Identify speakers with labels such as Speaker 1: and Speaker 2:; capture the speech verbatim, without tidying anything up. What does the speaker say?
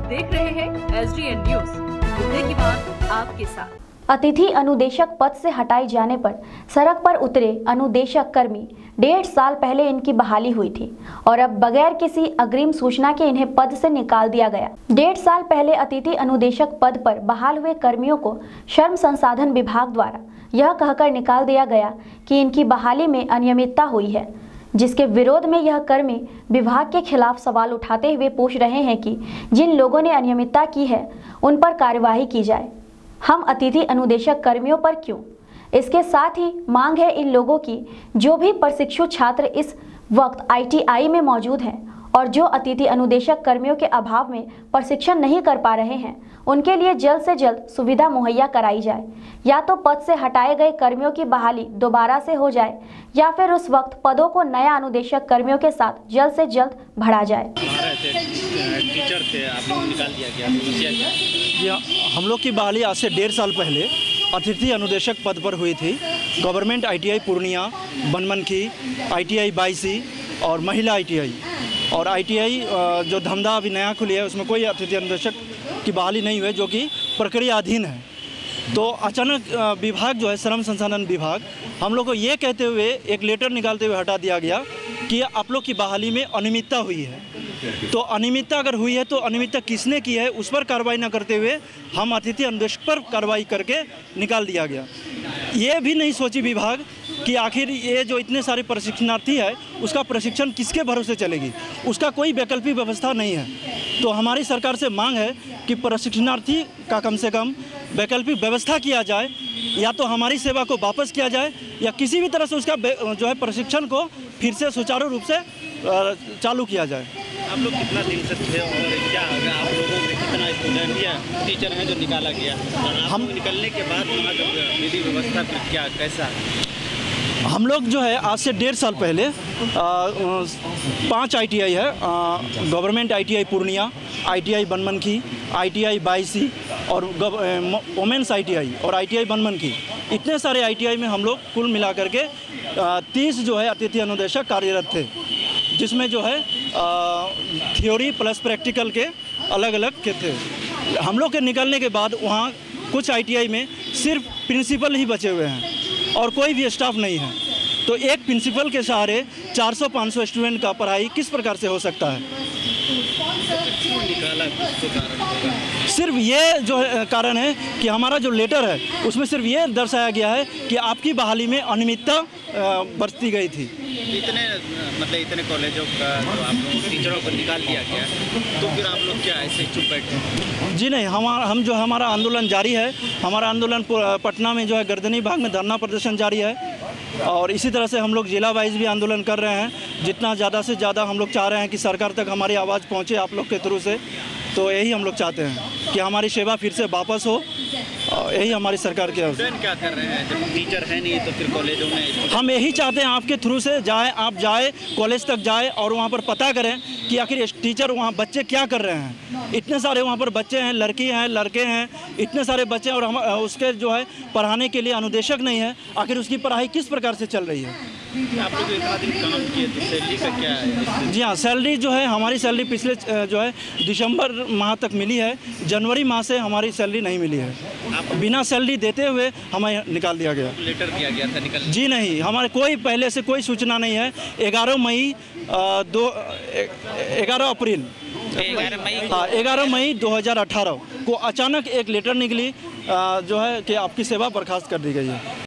Speaker 1: देख रहे हैं एस डी एन न्यूज, मुद्दे की बात आपके साथ।
Speaker 2: अतिथि अनुदेशक पद से हटाए जाने पर सड़क पर उतरे अनुदेशक कर्मी डेढ़ साल पहले इनकी बहाली हुई थी और अब बगैर किसी अग्रिम सूचना के इन्हें पद से निकाल दिया गया। डेढ़ साल पहले अतिथि अनुदेशक पद पर बहाल हुए कर्मियों को श्रम संसाधन विभाग द्वारा यह कहकर निकाल दिया गया कि इनकी बहाली में अनियमितता हुई है, जिसके विरोध में यह कर्मी विभाग के खिलाफ सवाल उठाते हुए पूछ रहे हैं कि जिन लोगों ने अनियमितता की है उन पर कार्यवाही की जाए, हम अतिथि अनुदेशक कर्मियों पर क्यों। इसके साथ ही मांग है इन लोगों की जो भी प्रशिक्षु छात्र इस वक्त आई टी आई में मौजूद हैं और जो अतिथि अनुदेशक कर्मियों के अभाव में प्रशिक्षण नहीं कर पा रहे हैं, उनके लिए जल्द से जल्द सुविधा मुहैया कराई जाए। या तो पद से हटाए गए कर्मियों की बहाली दोबारा से हो जाए या फिर उस वक्त पदों को नया अनुदेशक कर्मियों के साथ जल्द से जल्द बढ़ा जाए।
Speaker 3: टीचर थे, आप लोग निकाल दिया गया,
Speaker 4: जी हाँ, हम लोग की बहाली आज से डेढ़ साल पहले अतिथि अनुदेशक पद पर हुई थी। Government I T I Purnia, Banmankhi, I T I Baisi और महिला आई टी आई और आई टी आई जो धमदा अभी नया खुली है उसमें कोई अतिथि अनुदेशक की बहाली नहीं हुई, जो कि प्रक्रियाधीन है। तो अचानक विभाग जो है श्रम संसाधन विभाग हम लोग को ये कहते हुए एक लेटर निकालते हुए हटा दिया गया कि आप लोग की बहाली में अनियमितता हुई है। तो अनियमितता अगर हुई है तो अनियमितता किसने की है उस पर कार्रवाई न करते हुए हम अतिथि अनुदेशक पर कार्रवाई करके निकाल दिया गया। ये भी नहीं सोची विभाग कि आखिर ये जो इतने सारे प्रशिक्षणार्थी है उसका प्रशिक्षण किसके भरोसे चलेगी, उसका कोई वैकल्पिक व्यवस्था नहीं है। तो हमारी सरकार से मांग है कि प्रशिक्षणार्थी का कम से कम वैकल्पिक व्यवस्था किया जाए, या तो हमारी सेवा को वापस किया जाए या किसी भी तरह से उसका जो है प्रशिक्षण को फिर से सुचारू रूप से चालू किया जाए।
Speaker 3: आप लोग कितना दिन से थे और क्या आप लोगों में कितना स्टूडेंट या टीचर हैं जो निकाला गया, और हम निकलने के बाद वहाँ का विधि व्यवस्था फिर क्या कैसा?
Speaker 4: हम लोग जो है आज से डेढ़ साल पहले पांच आई टी आई है, government I T I Purnia, I T I Banmankhi, I T I Baisi और वोमेंस आई टी आई और आई टी आई बनमनखी, इतने सारे आई टी आई में हम लोग कुल मिला करके तीस जो है अतिथि अनुदेशक कार्यरत थे, जिसमें जो है थ्योरी प्लस प्रैक्टिकल के अलग अलग के थे। हम लोग के निकलने के बाद वहाँ कुछ आई टी आई में सिर्फ प्रिंसिपल ही बचे हुए हैं और कोई भी स्टाफ नहीं है। तो एक प्रिंसिपल के सहारे चार सौ पाँच सौ स्टूडेंट का पढ़ाई किस प्रकार से हो सकता है?
Speaker 3: निकाला कुछ तो कारण होगा।
Speaker 4: सिर्फ ये जो कारण है कि हमारा जो लेटर है उसमें सिर्फ ये दर्शाया गया है कि आपकी बहाली में अनियमितता बरती गई थी।
Speaker 3: इतने मतलब इतने कॉलेजों का जो आप लोग टीचरों को निकाल दिया गया, तो फिर आप लोग क्या ऐसे चुप बैठे?
Speaker 4: जी नहीं, हमारा हम जो हमारा आंदोलन जारी है। हमारा आंदोलन पटना में जो है गर्दनी भाग में धरना प्रदर्शन जारी है और इसी तरह से हम लोग जिला वाइज भी आंदोलन कर रहे हैं। जितना ज़्यादा से ज़्यादा हम लोग चाह रहे हैं कि सरकार तक हमारी आवाज़ पहुँचे आप लोग के थ्रू से, तो यही हम लोग चाहते हैं कि हमारी सेवा फिर से वापस हो। यही हमारी सरकार की
Speaker 3: क्या कर रहे हैं? जब टीचर है नहीं तो फिर कॉलेजों में
Speaker 4: हम यही चाहते हैं आपके थ्रू से जाए, आप जाए कॉलेज तक जाए और वहाँ पर पता करें कि आखिर टीचर वहाँ बच्चे क्या कर रहे हैं। इतने सारे वहाँ पर बच्चे हैं, लड़की हैं, लड़के हैं, इतने सारे बच्चे और हम उसके जो है पढ़ाने के लिए अनुदेशक नहीं है। आखिर उसकी पढ़ाई किस प्रकार से चल रही है?
Speaker 3: आप लोग इतना दिन काम किए तो सैलरी का क्या है?
Speaker 4: जी हाँ, सैलरी जो है हमारी सैलरी पिछले जो है दिसंबर माह तक मिली है, जनवरी माह से हमारी सैलरी नहीं मिली है। बिना सैलरी देते हुए हमें निकाल दिया गया।
Speaker 3: लेटर दिया गया था निकल? जी
Speaker 4: नहीं, हमारे कोई पहले से कोई सूचना नहीं है। ग्यारह मई दो ग्यारह अप्रैल हाँ ग्यारह मई दो हज़ार अठारह को अचानक एक लेटर निकली जो है कि आपकी सेवा बर्खास्त कर दी गई है।